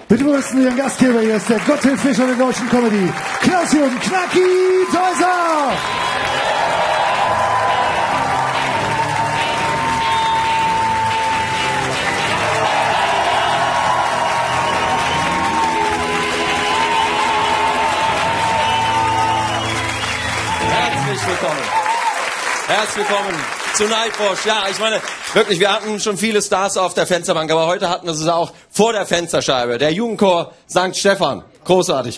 Begrüßen Ihren Gastgeber, hier ist der Gotthilf Fischer der deutschen Comedy, Klaus-Jürgen Knacki Theuser. Herzlich willkommen zu Nightwash. Ja, ich meine, wirklich, wir hatten schon viele Stars auf der Fensterbank, aber heute hatten wir es auch vor der Fensterscheibe. Der Jugendchor St. Stephan. Großartig.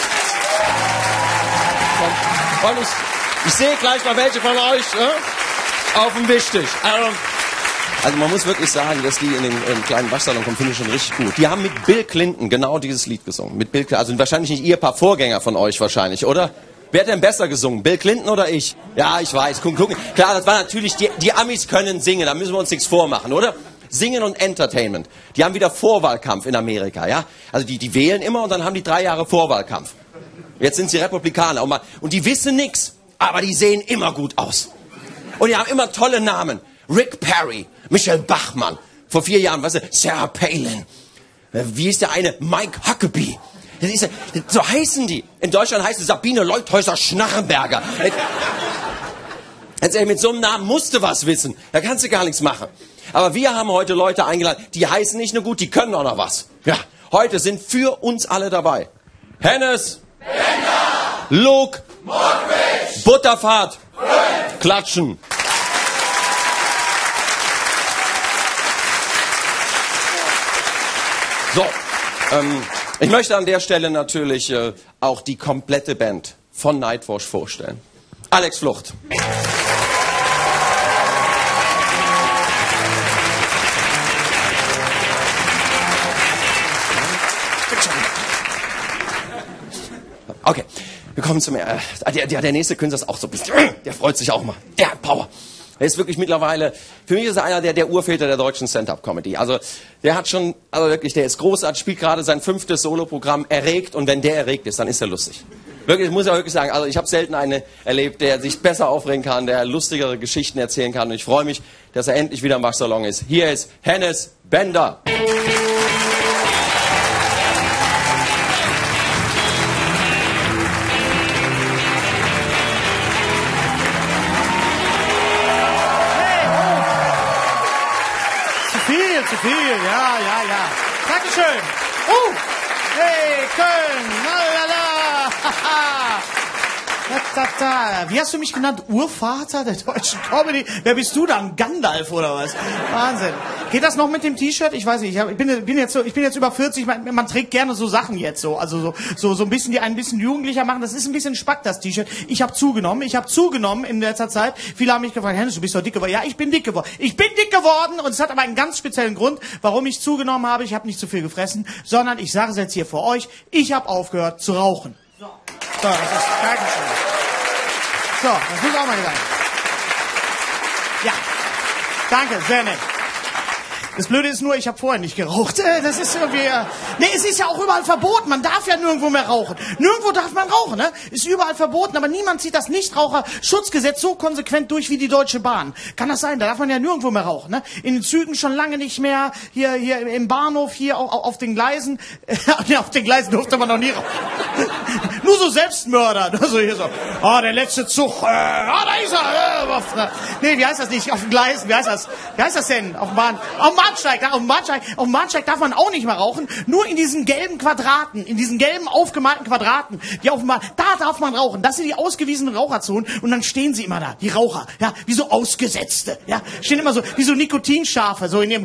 Und ich sehe gleich mal welche von euch auf dem Wischtisch. Also man muss wirklich sagen, dass die in den kleinen Waschsalon kommen, finde ich schon richtig gut. Die haben mit Bill Clinton genau dieses Lied gesungen. Mit Bill Clinton, also wahrscheinlich nicht ihr paar Vorgänger von euch wahrscheinlich, oder? Wer hat denn besser gesungen? Bill Clinton oder ich? Ja, ich weiß. Guck. Klar, das war natürlich, die Amis können singen, da müssen wir uns nichts vormachen, oder? Singen und Entertainment. Die haben wieder Vorwahlkampf in Amerika, ja? Also die wählen immer und dann haben die 3 Jahre Vorwahlkampf. Jetzt sind sie Republikaner und die wissen nix, aber die sehen immer gut aus. Und die haben immer tolle Namen. Rick Perry, Michelle Bachmann, vor 4 Jahren, weißt du, Sarah Palin. Wie ist der eine? Mike Huckabee. So heißen die. In Deutschland heißt es Sabine Leuthäuser-Schnarrenberger. Jetzt, mit so einem Namen musst du was wissen. Da kannst du gar nichts machen. Aber wir haben heute Leute eingeladen, die heißen nicht nur gut, die können auch noch was. Ja, heute sind für uns alle dabei. Hennes, Bender, Luke, Mockridge, Butterfahrt, Brünn, Klatschen. So, ich möchte an der Stelle natürlich auch die komplette Band von Nightwash vorstellen. Alex Flucht. Okay, wir kommen zum... der nächste Künstler ist auch so ein bisschen... Der freut sich auch mal. Der hat Power. Er ist wirklich mittlerweile, für mich ist er einer der Urväter der deutschen Stand-Up-Comedy. Also der hat schon, also wirklich, der ist großartig, spielt gerade sein 5. Soloprogramm erregt und wenn der erregt ist, dann ist er lustig. Wirklich, muss ich auch wirklich sagen, also ich habe selten einen erlebt, der sich besser aufregen kann, der lustigere Geschichten erzählen kann und ich freue mich, dass er endlich wieder im Waschsalon ist. Hier ist Hennes Bender. Zu viel, ja. Dankeschön. Hey, Köln, lalala. Wie hast du mich genannt? Urvater der deutschen Comedy? Wer bist du dann? Gandalf oder was? Wahnsinn. Geht das noch mit dem T-Shirt? Ich weiß nicht. Ich bin jetzt über 40. Man trägt gerne so Sachen jetzt so. Also so ein bisschen, die einen ein bisschen jugendlicher machen. Das ist ein bisschen Spack, das T-Shirt. Ich habe zugenommen in letzter Zeit. Viele haben mich gefragt, Hennes, du bist doch dick geworden. Ja, ich bin dick geworden. Ich bin dick geworden und es hat aber einen ganz speziellen Grund, warum ich zugenommen habe. Ich habe nicht zu viel gefressen, sondern ich sage es jetzt hier vor euch. Ich habe aufgehört zu rauchen. So, das ist Dankeschön. So, das muss auch mal gesagt. Ja, danke, sehr nett. Das Blöde ist nur, ich habe vorher nicht geraucht. Das ist irgendwie... Nee, es ist ja auch überall verboten. Man darf ja nirgendwo mehr rauchen. Nirgendwo darf man rauchen, ne? Ist überall verboten, aber niemand zieht das Nichtraucherschutzgesetz so konsequent durch wie die Deutsche Bahn. Kann das sein? Da darf man ja nirgendwo mehr rauchen, ne? In den Zügen schon lange nicht mehr. Hier im Bahnhof, hier auf den Gleisen. Nee, auf den Gleisen durfte man noch nie rauchen. Nur so Selbstmörder. Also hier so, der letzte Zug. Da ist er. Nee, wie heißt das nicht? Auf den Gleisen. Wie heißt das denn? Auf dem Bahnsteig darf man auch nicht mehr rauchen. Nur in diesen gelben Quadraten, in diesen gelben aufgemalten Quadraten, die auf dem Bahn, da darf man rauchen. Das sind die ausgewiesenen Raucherzonen. Und dann stehen sie immer da, die Raucher, ja, wie so Ausgesetzte, ja, stehen immer so, wie so Nikotinschafe, so in ihrem,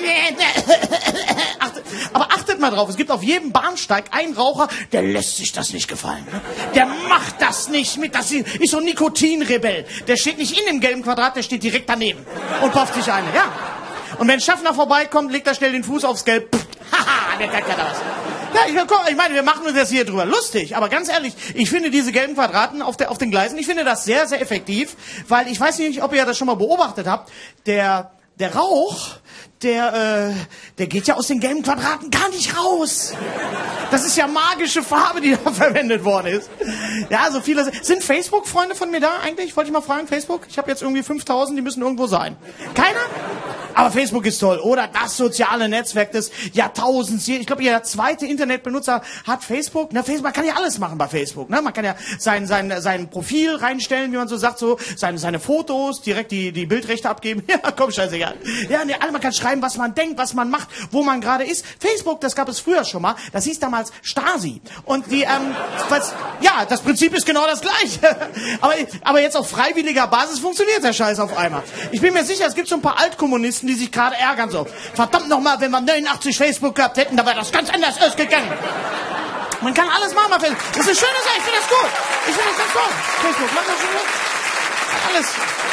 aber achtet mal drauf, es gibt auf jedem Bahnsteig einen Raucher, der lässt sich das nicht gefallen. Ne? Der macht das nicht mit, das ist so ein Nikotinrebell. Der steht nicht in dem gelben Quadrat, der steht direkt daneben und pofft sich eine, ja. Und wenn ein Schaffner vorbeikommt, legt er schnell den Fuß aufs Gelb. Haha, der kann ja das. Ja, ich meine, wir machen uns jetzt hier drüber lustig, aber ganz ehrlich, ich finde diese gelben Quadraten auf den Gleisen, ich finde das sehr, sehr effektiv, weil ich weiß nicht, ob ihr das schon mal beobachtet habt, der Rauch, der geht ja aus den gelben Quadraten gar nicht raus. Das ist ja magische Farbe, die da verwendet worden ist. Ja, so viele. Sind Facebook-Freunde von mir da eigentlich? Wollte ich mal fragen, Facebook? Ich habe jetzt irgendwie 5000, die müssen irgendwo sein. Keiner? Aber Facebook ist toll, oder? Das soziale Netzwerk des Jahrtausends. Ich glaube, jeder zweite Internetbenutzer hat Facebook. Na, Facebook, man kann ja alles machen bei Facebook. Ne? Man kann ja sein Profil reinstellen, wie man so sagt, so seine Fotos, direkt die Bildrechte abgeben. Ja, komm, scheißegal. Ja, ne, man kann schreiben, was man denkt, was man macht, wo man gerade ist. Facebook, das gab es früher schon mal. Das hieß damals Stasi. Und das Prinzip ist genau das gleiche. Aber jetzt auf freiwilliger Basis funktioniert der Scheiß auf einmal. Ich bin mir sicher, es gibt so ein paar Altkommunisten, die sich gerade ärgern so. Verdammt nochmal, wenn wir 89 Facebook gehabt hätten, da wäre das ganz anders ausgegangen. Man kann alles machen bei Facebook. Das ist eine schöne Sache, ich finde das gut. Ich finde das ganz toll. Facebook, macht das schon gut. Alles.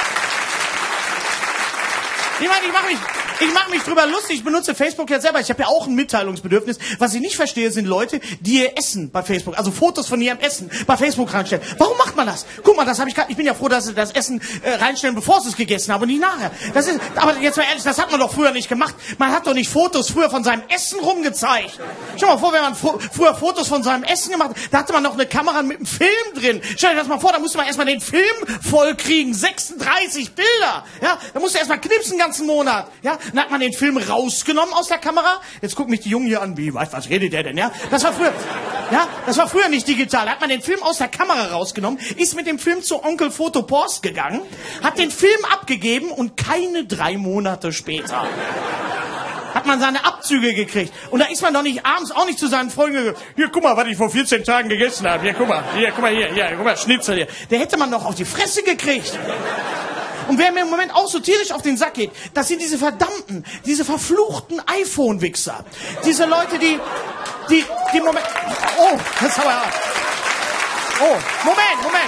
Ich meine, ich mache mich drüber lustig. Ich benutze Facebook jetzt selber. Ich habe ja auch ein Mitteilungsbedürfnis. Was ich nicht verstehe, sind Leute, die ihr Essen bei Facebook, also Fotos von ihrem Essen bei Facebook reinstellen. Warum macht man das? Guck mal, ich bin ja froh, dass sie das Essen reinstellen, bevor sie es gegessen haben und nicht nachher. Aber jetzt mal ehrlich, das hat man doch früher nicht gemacht. Man hat doch nicht Fotos früher von seinem Essen rumgezeigt. Schau mal vor, wenn man früher Fotos von seinem Essen gemacht hat, da hatte man noch eine Kamera mit einem Film drin. Stell dir das mal vor, da musste man erstmal den Film voll kriegen. 36 Bilder. Ja, da musste erstmal knipsen den ganzen Monat. Ja, dann hat man den Film rausgenommen aus der Kamera. Jetzt gucken mich die Jungen hier an, wie, was redet der denn, ja? Das war früher nicht digital. Da hat man den Film aus der Kamera rausgenommen, ist mit dem Film zu Onkel Foto Post gegangen, hat den Film abgegeben und keine 3 Monate später hat man seine Abzüge gekriegt. Und da ist man doch nicht abends auch nicht zu seinen Freunden gegangen, hier, guck mal, was ich vor 14 Tagen gegessen habe. Hier, guck mal, Schnitzel hier. Der hätte man doch auf die Fresse gekriegt. Und wer mir im Moment auch so tierisch auf den Sack geht, das sind diese verfluchten iPhone-Wichser. Diese Leute, die Moment... Oh, das ist aber... Oh, Moment.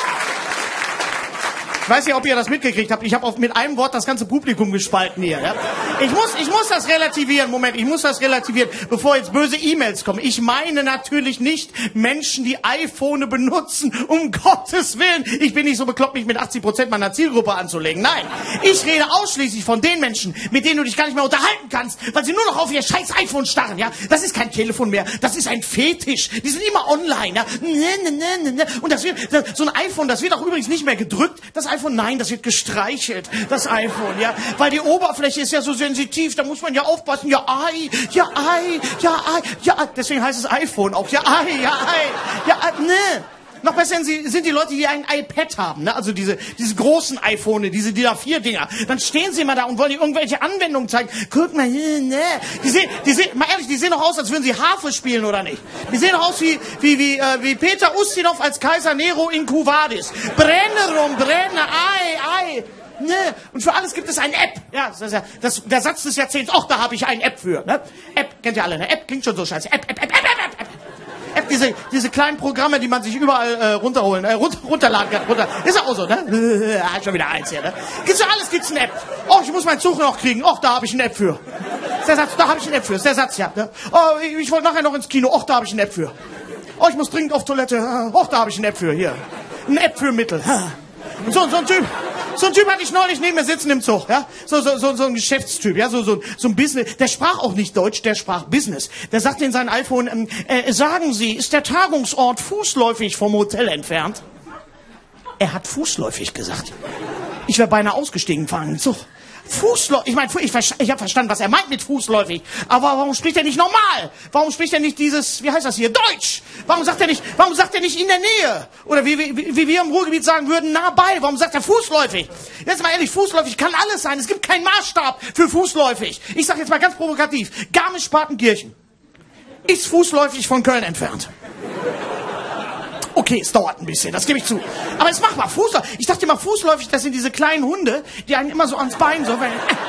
Ich weiß nicht, ob ihr das mitgekriegt habt. Ich habe mit einem Wort das ganze Publikum gespalten hier. Ja? Ich muss das relativieren. Moment, ich muss das relativieren, bevor jetzt böse E-Mails kommen. Ich meine natürlich nicht Menschen, die iPhone benutzen, um Gottes Willen. Ich bin nicht so bekloppt, mich mit 80% meiner Zielgruppe anzulegen. Nein, ich rede ausschließlich von den Menschen, mit denen du dich gar nicht mehr unterhalten kannst, weil sie nur noch auf ihr scheiß iPhone starren. Ja, das ist kein Telefon mehr, das ist ein Fetisch. Die sind immer online. Ja? Und so ein iPhone, das wird auch übrigens nicht mehr gedrückt. Das iPhone, nein, das wird gestreichelt, das iPhone, ja, weil die Oberfläche ist ja so sensitiv, da muss man ja aufpassen, ja, deswegen heißt es iPhone auch, ne. Noch besser sind die Leute, die ein iPad haben, ne? Also diese großen iPhone, diese DIN A4-Dinger. Dann stehen sie immer da und wollen dir irgendwelche Anwendungen zeigen. Guck mal, ne. Die sehen doch aus, als würden sie Harfe spielen, oder nicht? Die sehen doch aus wie Peter Ustinov als Kaiser Nero in Quo Vadis. Brenne, ei. Ne. Und für alles gibt es eine App. Ja, der Satz des Jahrzehnts. Och, da habe ich eine App für. Ne? App, kennt ihr alle, ne? App klingt schon so scheiße. App. Diese kleinen Programme, die man sich überall runterladen kann. Ist auch so, ne? Schon wieder eins hier, ne? Gibt's für alles, gibt's eine App. Oh, ich muss meinen Zug noch kriegen. Och, da habe ich eine App für. Ist der Satz, da habe ich eine App für. Ist der Satz, ja. Ne? Oh, ich wollte nachher noch ins Kino. Och, da habe ich eine App für. Oh, ich muss dringend auf Toilette. Och, da habe ich eine App für. Hier. Eine App für Mittel. So ein Typ hatte ich neulich neben mir sitzen im Zug, ja? So ein Geschäftstyp, ja? So ein Business. Der sprach auch nicht Deutsch, der sprach Business. Der sagte in sein iPhone, sagen Sie, ist der Tagungsort fußläufig vom Hotel entfernt? Er hat fußläufig gesagt. Ich wäre beinahe ausgestiegen, fahren im Zug. Fußläufig, ich habe verstanden, was er meint mit fußläufig. Aber warum spricht er nicht normal? Warum spricht er nicht dieses, wie heißt das hier, Deutsch? Warum sagt er nicht in der Nähe? Oder wie wir im Ruhrgebiet sagen würden, nah bei. Warum sagt er fußläufig? Jetzt mal ehrlich, fußläufig kann alles sein. Es gibt keinen Maßstab für fußläufig. Ich sag jetzt mal ganz provokativ. Garmisch-Partenkirchen ist fußläufig von Köln entfernt. Okay, es dauert ein bisschen, das gebe ich zu. Aber es macht mal fußläufig. Ich dachte immer, fußläufig, das sind diese kleinen Hunde, die einen immer so ans Bein so...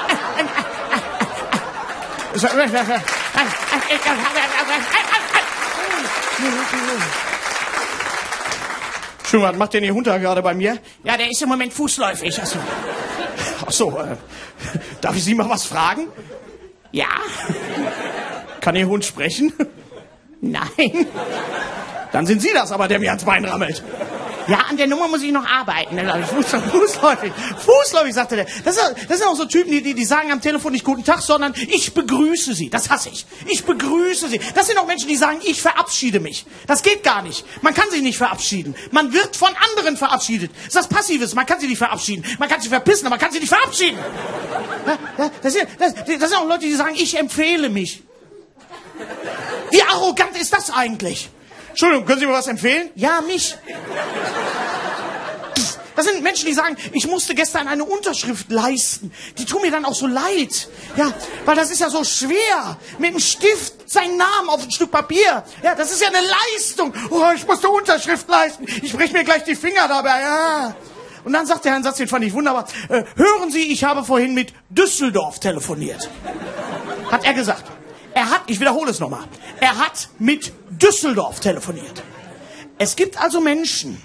Schön, was macht denn Ihr Hund da gerade bei mir? Ja, der ist im Moment fußläufig. Ach so, darf ich Sie mal was fragen? Ja. Kann Ihr Hund sprechen? Nein. Dann sind Sie das aber, der mir ans Bein rammelt. Ja, an der Nummer muss ich noch arbeiten. Fußläufig, sagte der. Das sind auch so Typen, die sagen am Telefon nicht guten Tag, sondern ich begrüße Sie. Das hasse ich. Ich begrüße Sie. Das sind auch Menschen, die sagen, ich verabschiede mich. Das geht gar nicht. Man kann sich nicht verabschieden. Man wird von anderen verabschiedet. Das ist das Passives. Man kann sich nicht verabschieden. Man kann sich verpissen, aber man kann sich nicht verabschieden. Das sind auch Leute, die sagen, ich empfehle mich. Wie arrogant ist das eigentlich? Entschuldigung, können Sie mir was empfehlen? Ja, mich. Das sind Menschen, die sagen, ich musste gestern eine Unterschrift leisten. Die tun mir dann auch so leid. Ja, weil das ist ja so schwer. Mit einem Stift seinen Namen auf ein Stück Papier. Ja, das ist ja eine Leistung. Oh, ich musste Unterschrift leisten. Ich breche mir gleich die Finger dabei. Ja. Und dann sagt er einen Satz, den fand ich wunderbar. Hören Sie, ich habe vorhin mit Düsseldorf telefoniert. Hat er gesagt. Ich wiederhole es nochmal. Er hat mit Düsseldorf telefoniert. Es gibt also Menschen,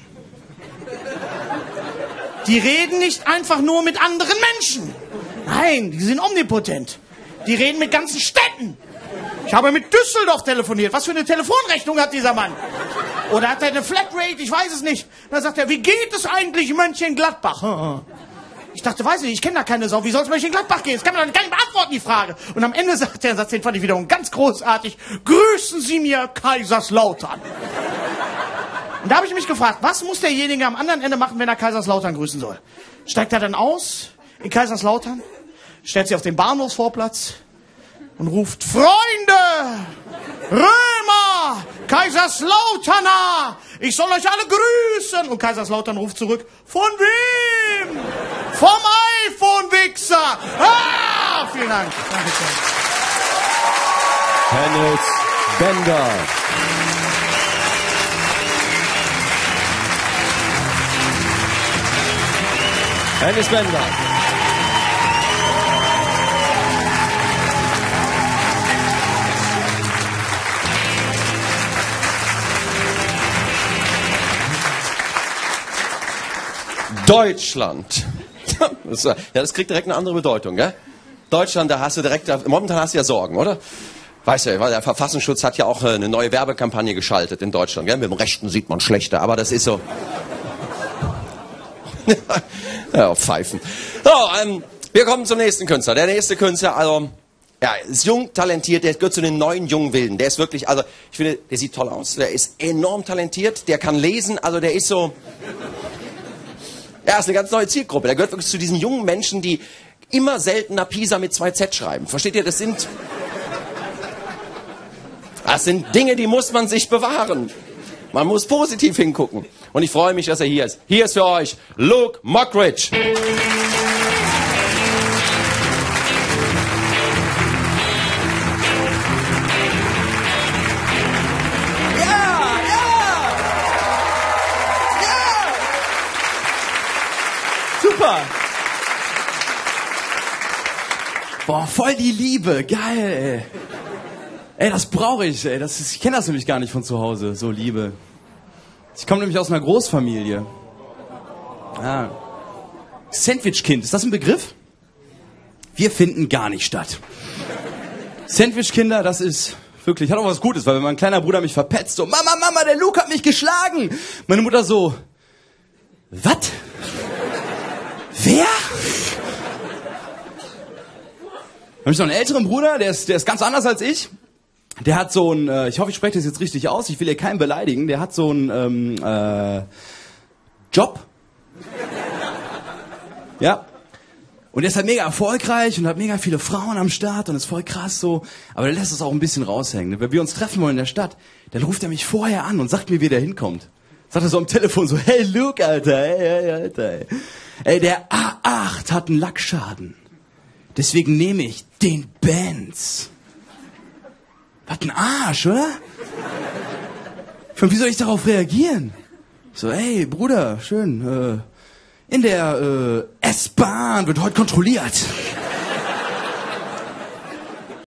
die reden nicht einfach nur mit anderen Menschen. Nein, die sind omnipotent. Die reden mit ganzen Städten. Ich habe mit Düsseldorf telefoniert. Was für eine Telefonrechnung hat dieser Mann? Oder hat er eine Flatrate? Ich weiß es nicht. Dann sagt er, wie geht es eigentlich Mönchengladbach? Ich dachte, weiß nicht, ich kenne da keine Sau. Wie soll es Mönchengladbach gehen? Das kann man doch gar nicht beantworten, die Frage. Und am Ende sagt er, den fand ich wiederum ganz großartig, grüßen Sie mir Kaiserslautern. Und da habe ich mich gefragt, was muss derjenige am anderen Ende machen, wenn er Kaiserslautern grüßen soll? Steigt er dann aus in Kaiserslautern, stellt sich auf den Bahnhofsvorplatz und ruft, Freunde, Römer, Kaiserslauterner, ich soll euch alle grüßen. Und Kaiserslautern ruft zurück, von wem? Vom iPhone-Wichser. Ah, vielen Dank. Dankeschön. Hennes Bender. Hennes Bender. Deutschland. Das kriegt direkt eine andere Bedeutung, gell? Deutschland, da hast du direkt, momentan hast du ja Sorgen, oder? Weißt du, weil der Verfassungsschutz hat ja auch eine neue Werbekampagne geschaltet in Deutschland, gell? Mit dem Rechten sieht man schlechter, aber das ist so. Ja, Pfeifen. So, wir kommen zum nächsten Künstler. Der nächste Künstler, also, ja, ist jung, talentiert, der gehört zu den neuen jungen Wilden. Der ist wirklich, also, ich finde, der sieht toll aus, der ist enorm talentiert, der kann lesen, also der ist so. Ja, ist eine ganz neue Zielgruppe. Der gehört wirklich zu diesen jungen Menschen, die immer seltener Pisa mit 2Z schreiben. Versteht ihr? Das sind Dinge, die muss man sich bewahren. Man muss positiv hingucken. Und ich freue mich, dass er hier ist. Hier ist für euch Luke Mockridge. Super! Boah, voll die Liebe, geil, ey. Ey, das brauche ich, ey. Ich kenne das nämlich gar nicht von zu Hause, so Liebe. Ich komme nämlich aus einer Großfamilie. Ah. Sandwich-Kind, ist das ein Begriff? Wir finden gar nicht statt. Sandwich-Kinder, das ist wirklich, hat auch was Gutes, weil wenn mein kleiner Bruder mich verpetzt, so, Mama, der Luke hat mich geschlagen. Meine Mutter so, was? Wer? Dann habe ich noch einen älteren Bruder, der ist ganz anders als ich. Der hat so ein, ich hoffe, ich spreche das jetzt richtig aus, ich will hier keinen beleidigen, der hat so einen Job. Ja. Und der ist halt mega erfolgreich und hat mega viele Frauen am Start und ist voll krass so. Aber der lässt es auch ein bisschen raushängen. Wenn wir uns treffen wollen in der Stadt, dann ruft er mich vorher an und sagt mir, wie der hinkommt. Sagt er so am Telefon so, hey Luke, Alter, hey, Alter. Ey, der A8 hat einen Lackschaden. Deswegen nehme ich den Benz. Was ein Arsch, oder? Wie soll ich darauf reagieren? So, ey, Bruder, schön, in der S-Bahn wird heute kontrolliert.